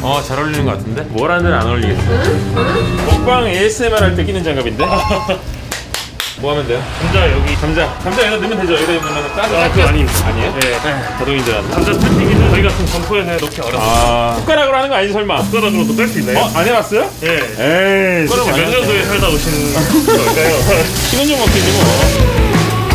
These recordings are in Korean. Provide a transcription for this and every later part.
잘 어울리는 것 같은데? 뭐라는 안 어울리겠어. 먹방 ASMR 할 때 끼는 장갑인데? 뭐 하면 돼요? 감자 여기. 감자 여기다 넣으면 되죠? 여기다 넣으면 까서. 아, 그거 아니에요? 아니에요? 네. 자동인 줄 알았네. 감자 탈튀기는 저희 같은 점포에는 넣기 어렵습니다. 숟가락으로 하는 거 아니지 설마? 숟가락으로도 뺄 수 있나요? 안 해봤어요? 네. 에이, 몇 년도에 살다 오신 걸까요? 시간 좀 먹겠지 뭐.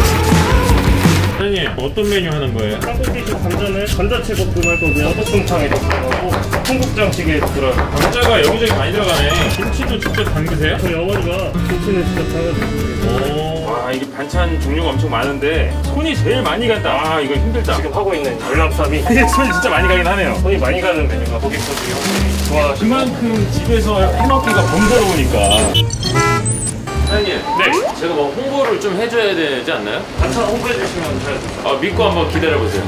사장님 어떤 메뉴 하는 거예요? 한국기식 감자는 감자채볶음 할 거고요. 소금탕에 들어가고 청국장찌개에 들어요. 감자가 여기저기 많이 들어가네. 김치도 직접 담그세요? 저희 어머니가 김치는 직접 담가주세요. 와 이게 반찬 종류가 엄청 많은데 손이 제일 많이 간다. 이거 힘들다. 지금 하고 있는 열람쌈이 손이 진짜 많이 가긴 하네요. 손이 많이 가는 메뉴가 고객분들이 확실히 좋아하시는. 그만큼 집에서 해먹기가 번거로우니까. 사장님, 네. 제가 뭐 홍보를 좀 해줘야 되지 않나요? 반찬 홍보해 주시면 저희 믿고 한번 기다려보세요.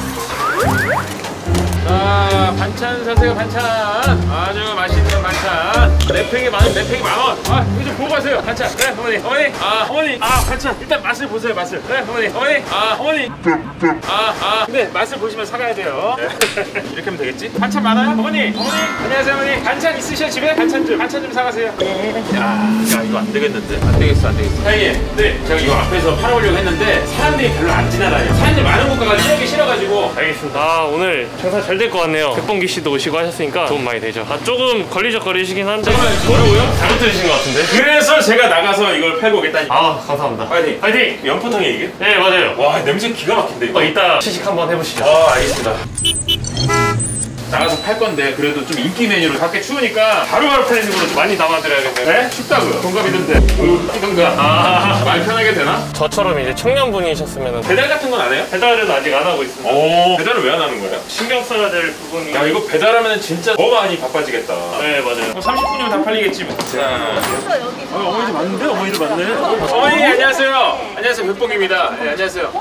반찬 사세요, 반찬. 아주 맛있는 반찬. 랩팩이 만원. 이거 좀 보고 가세요, 반찬. 네, 어머니. 반찬. 일단 맛을 보세요, 맛을. 네, 어머니. 근데 맛을 보시면 사가야 돼요. 이렇게 하면 되겠지? 반찬 많아요? 어머니. 안녕하세요, 어머니. 반찬 있으셔, 집에? 반찬 좀 사가세요. 야, 이거 안 되겠는데? 안 되겠어. 사장님, 네. 제가 이거 앞에서 팔아보려고 했는데 사람들이 별로 안 지나다녀요. 사람들이 많은 곳 가가지고 이렇게 싫어가지고. 알겠습니다. 오늘 장사 잘 될 것 같네요. 백봉기 씨도 오시고 하셨으니까 도움 많이 되죠. 조금 걸리적거리시긴 한데 뭐라고요? 잘못 들으신 것 같은데? 그래서 제가 나가서 이걸 팔고 오겠다니까. 감사합니다. 파이팅! 연포탕이에요 이게? 네, 맞아요. 와 냄새 기가 막힌데 이거. 이따 시식 한번 해보시죠. 알겠습니다. 나가서 팔 건데 그래도 좀 인기 메뉴를 밖에 추우니까 바로바로 팔리는 걸로 많이 담아드려야겠네요. 네? 춥다고요? 동갑이던데. 이던가. 말 편하게 되나? 저처럼 이제 청년분이셨으면 배달 같은 건 안 해요? 배달은 아직 안 하고 있습니다. 배달을 왜 안 하는 거예요? 신경 써야 될 부분이. 야 이거 배달하면 진짜 더 많이 바빠지겠다. 네, 맞아요. 30분이면 다 팔리겠지 뭐. 어머니들 맞는데? 어머니들 맞네. 어머니 안녕하세요. 안녕하세요. 백봉입니다. 네, 안녕하세요.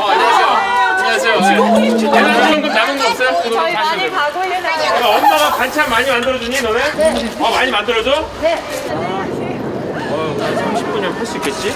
안녕하세요. 배달 주문금 남은 거 없어요? 저희 많이 가고 있어요. 엄마가 반찬 많이 만들어주니 너네? 네. 많이 만들어줘? 네. 30분이면 팔 수 있겠지?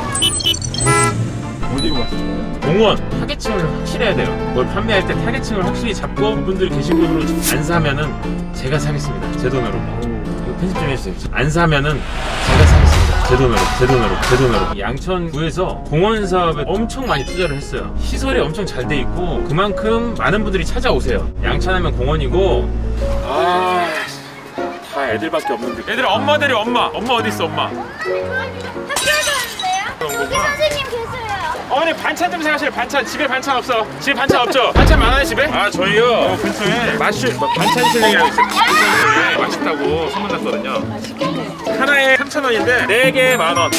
어디로 갔어요? 공원 타겟층을 확실해야 돼요. 뭘 판매할 때 타겟층을 확실히 잡고 그분들 계신 곳으로 안 사면은 제가 사겠습니다. 제 돈으로. 이거 편집 좀 해주세요. 안 사면은 제가 사겠습니다. 제 돈으로. 양천구에서 공원 사업에 엄청 많이 투자를 했어요. 시설이 엄청 잘 돼 있고 그만큼 많은 분들이 찾아오세요. 양천하면 공원이고 다 애들밖에 없는데. 얘들아 엄마 데려 엄마 어디 있어 엄마? 학교 가는데요? 여기 선생님 계세요. 어머니 반찬 좀 사가세요. 반찬 집에 반찬 없어. 집에 반찬 없죠? 반찬 많아요 집에? 저희요 근처에 반찬 실력이라고 있어요. 반찬 맛있다고 소문났거든요. 맛있겠네. 하나에 3,000원인데 4개 만원.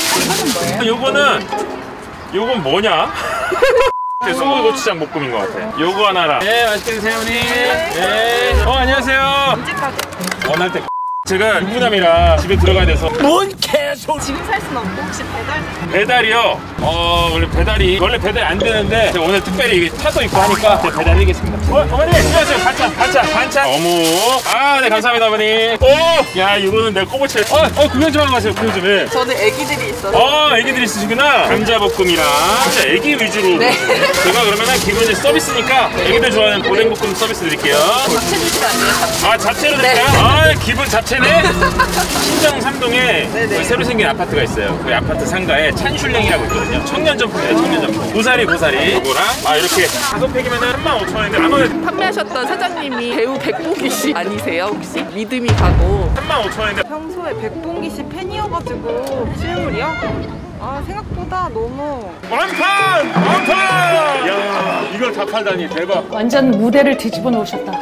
요건 뭐냐? 소고기고추장 볶음인 것 같아. 요거 하나랑. 네 맛있게 드세요 어머니. 네. 안녕하세요. 언제까지? 원할 때 제가 유부남이라 집에 들어가야 돼서. 뭔 개소리. 지금 살 수는 없고 혹시 배달이요? 원래 배달이 안 되는데 제가 오늘 특별히 이게 차도 있고 하니까 제가 배달드리겠습니다. 어머니 안녕하세요. 반찬 어묵. 네 감사합니다 어머니. 야 이거는 내가 꼬부치. 구경 좀 하고 가세요. 구경 좀 해. 저는 애기들이 있어서. 애기들이 있으시구나. 감자볶음이랑 진짜 애기 위주로. 네. 제가 그러면은 기본적인 서비스니까 애기들 좋아하는 오뎅볶음 서비스 드릴게요. 잡채 주시면 안 돼요? 잡채로 네. 드릴까요? 기본 잡채네. 신정 3동에 네네. 새로 생긴 아파트가 있어요. 그 아파트 상가에 찬슐랭이라고 있거든요. 청년점포예요, 청년점포. 고사리. 이거랑 이렇게 5팩이면은 35,000원인데 만 원에 판매하셨던 사장님이 배우 백봉기 씨 아니세요 혹시? 믿음이 가고 35,000원인데. 평소에 백봉기 씨 팬이어가지고 실물이요? 생각보다 너무 완판! 야, 이걸 다 팔다니 대박. 완전 무대를 뒤집어 놓으셨다.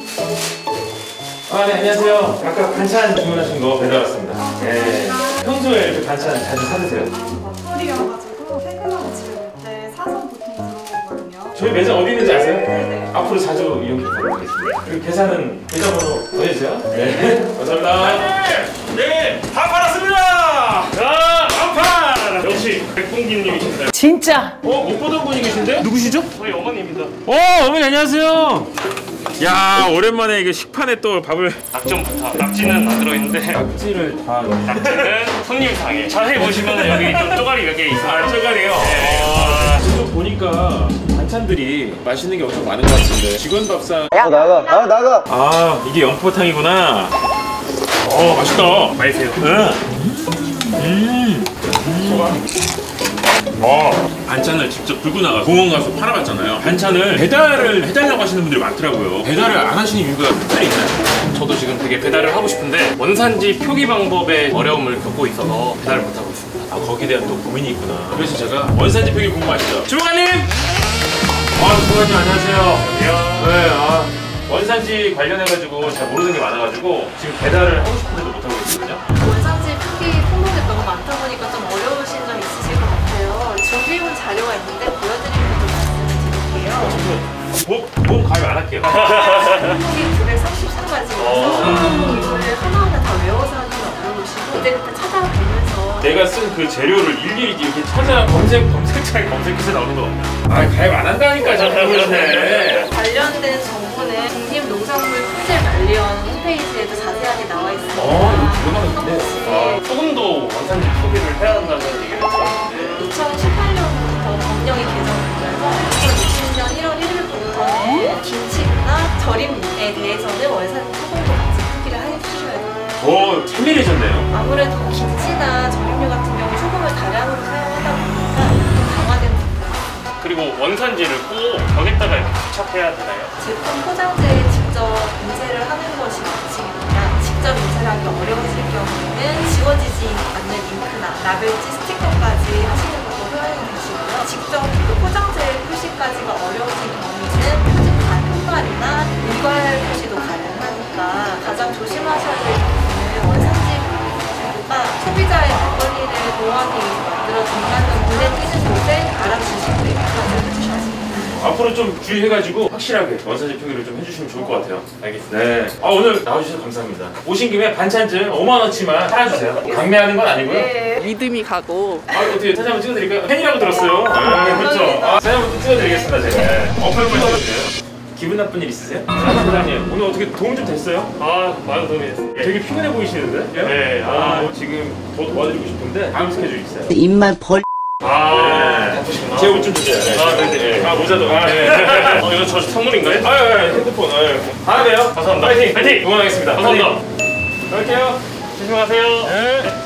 네, 안녕하세요. 아까 반찬 주문하신 거 배달 왔습니다. 네. 평소에 이렇게 반찬 자주 사드세요? 맞벌이여가지고 퇴근하고 집에 올 때 사서 보통 들어오거든요. 저희 매장 어디 있는지 아세요? 네네. 앞으로 자주 이용해 보겠습니다. 그리고 계산은 계좌번호 보내주세요. 네. 감사합니다. 네, 다 팔았습니다. 자, 완판! 역시 백봉기님이신가요? 진짜 못 보던 분이 계신데? 누구시죠? 저희 어머니입니다. 어머니 안녕하세요. 야, 오랜만에 이게 식판에 또 밥을. 낙점부터. 낙지는 안 들어있는데 낙지를 다. 낙지는 손님상에. 자세히 보시면 여기 좀 쪼가리 몇 개 있어요. 쪼가리요? 네. 지금 보니까 반찬들이 맛있는 게 엄청 많은 것 같은데 직원 밥상. 나가. 아 이게 영포탕이구나. 맛있다. 맛있어요. 반찬을 직접 들고 나가서 공원 가서 팔아봤잖아요. 반찬을 배달을 해달라고 하시는 분들이 많더라고요. 배달을 안 하시는 이유가 특별히 있나요? 저도 지금 되게 배달을 하고 싶은데 원산지 표기 방법에 어려움을 겪고 있어서 배달을 못하고 있습니다. 아 거기에 대한 또 고민이 있구나. 그래서 제가 원산지 표기 궁금하시죠? 주무관님! 주무관님 안녕하세요. 네, 원산지 관련해가지고 잘 모르는 게 많아가지고 지금 배달을 하고 싶은데도 못하고 있거든요. 원산지 표기 품목이 너무 많다 보니까 좀 어려우신 점 있으실 것 같아요. 준비해온 자료가 있는데 보여드리는 걸 말씀을 드릴게요. 몸 가입 안 할게요. 품목이 933가지여서 이거를 하나하나 다 외워서 하는 건 어려우시고 그때그때 찾아보면서 내가 쓴 그 재료를 일일이 이렇게 찾아 검색창에 검색해서 나오는 거 같아요. 가입 안 한다니까 자꾸 그러네. 관련된 정보는 국립농산물 품질 관리원 홈페이지에도 자세하게 나와 있습니다. 이거는 소금도 원산지 표기를 해야 한다는 얘기를 들었는데 2018년부터 법령이 개정되면서 2020년 1월 1일부터는 김치나 절임에 대해서는 원산지 소금도 같이 표기를 해주셔야 돼요. 참일해졌네요. 아무래도 김치나 절임류 같은 경우 소금을 다량으로 사용하다 보니까 좀 강화된 부분이 그리고 원산지를 꼭 벽에다가 이렇게 부착해야 되나요? 제품 포장재에 직접 인쇄를 하는 것이 원칙입니다. 직접 인쇄하기 어려우실 경우에는 지워지지 않는 잉크나 라벨지, 스티커까지 하시는 것도 효용이 되시고요. 직접 그 포장재 표시까지가 어려우신 경우에는 표지판 편발이나 일괄 표시도 가능하니까 가장 조심하셔야 될 부분은 원산지 정보가 소비자의 권리를 보호하기 위해서 만들어진다는 눈에 띄는 곳에 알아주시고 해주셔야 됩니다. 앞으로 좀 주의해가지고 확실하게 원산지 표기를 좀 해주시면 좋을 것 같아요. 알겠습니다. 네. 오늘 나와주셔서 감사합니다. 오신 김에 반찬 좀 5만원치만 팔아주세요. 강매하는 건 아니고요. 믿음이 가고. 어떻게 사진 한번 찍어드릴까요? 팬이라고 들었어요. 네, 그렇죠. 사진 한번 찍어드리겠습니다, 제가. 어플 찍어주세요. 기분 나쁜 일 있으세요? 사장님, 오늘 어떻게 도움 좀 됐어요? 많은 도움이 됐어요. 되게 피곤해 보이시는데? 네. 지금 더 도와드리고 싶은데 다음 스케줄 있어요. 입만 벌. 바쁘시구나. 제 옷 좀 주세요. 네네. 모자도. 이거 저 선물인가요? 핸드폰. 다음에 봬요. 감사합니다. 파이팅! 파이팅! 응원하겠습니다. 감사합니다. 갈게요. 조심하세요. 네.